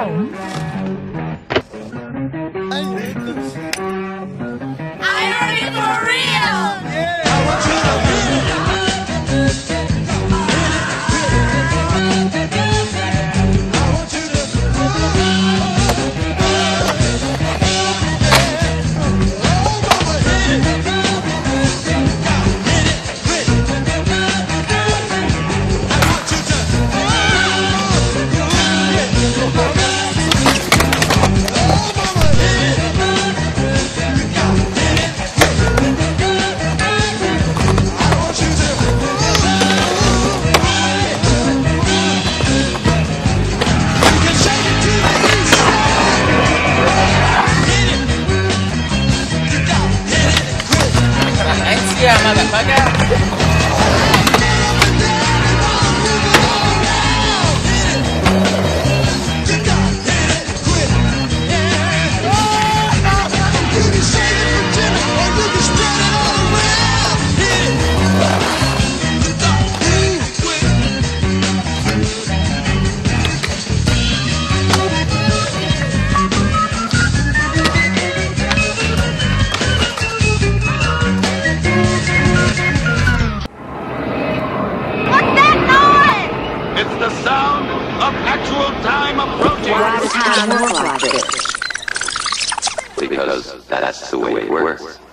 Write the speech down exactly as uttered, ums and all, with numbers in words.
Irony for real! Yeah, motherfucker. It's the sound of actual time approaching. Why does time work like this? Because that's the way it works.